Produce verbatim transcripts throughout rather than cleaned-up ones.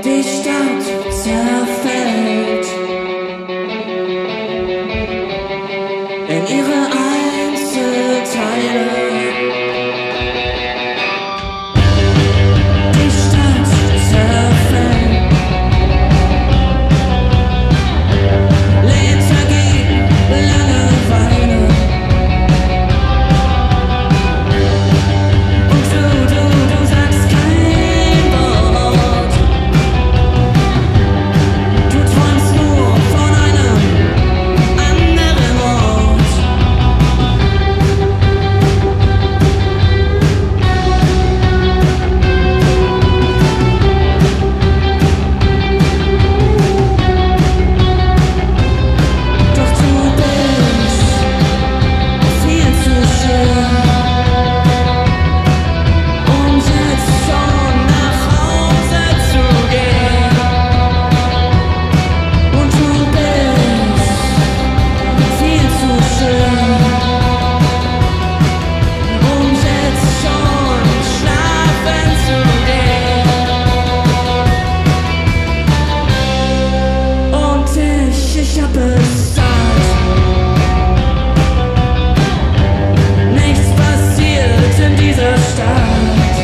Die Stadt zerfällt in ihre Einzelteile. Die Stadt zerfällt. Lethargie, Langeweile. Und du, du, du sagst kein Wort. Du träumst nur von einem anderen Ort. Doch du bist viel zu schön, um jetzt schon nach Hause zu gehen. Und du bist viel zu schön, um jetzt schon schlafen zu gehen. Und ich, ich hab es satt. Nichts passiert in dieser Stadt.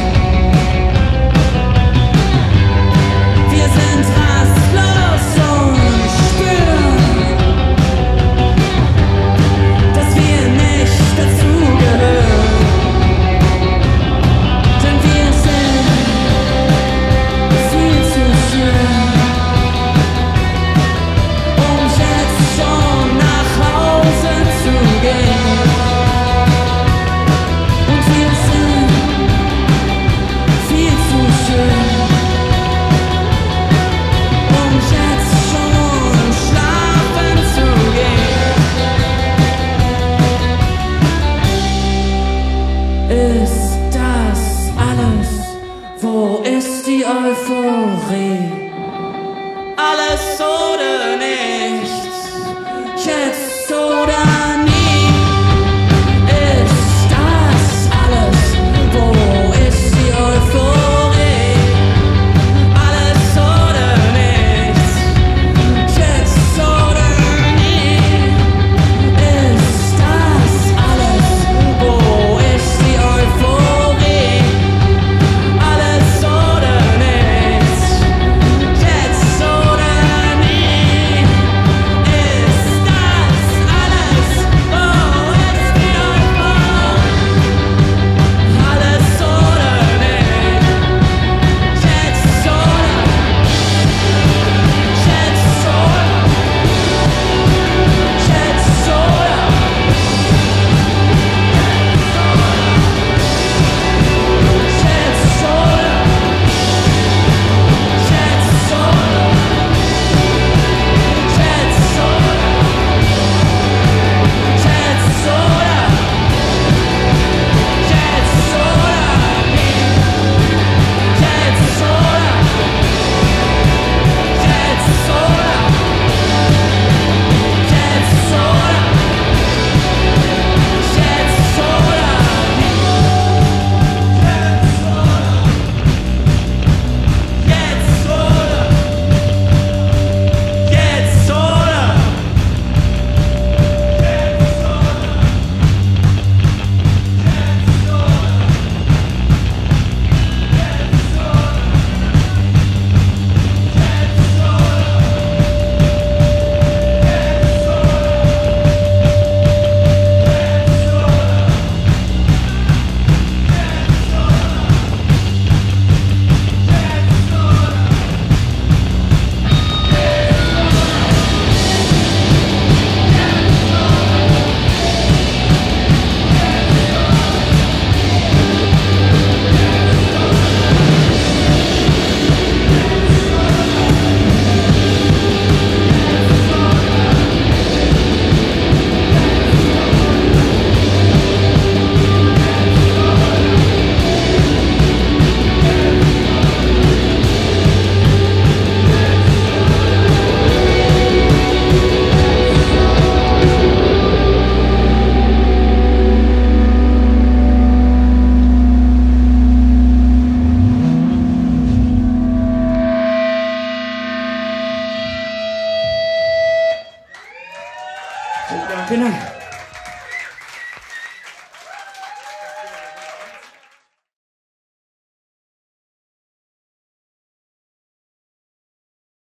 Wir sind rastlos und spüren, dass wir nicht dazugehören. Denn wir sind viel zu schön, um jetzt schon nach Hause zu gehen. Und wir sind viel zu schön, um jetzt schon schlafen zu gehen. Ist das alles? Wo ist die Euphorie? Alles oder nichts, jetzt oder nie. Ist das alles? Wo ist die Euphorie? Alles oder nichts, jetzt oder nie. Ist das alles? Wo ist die Euphorie? Alles oder nichts, jetzt oder nie. Ist das alles? Vielen Dank.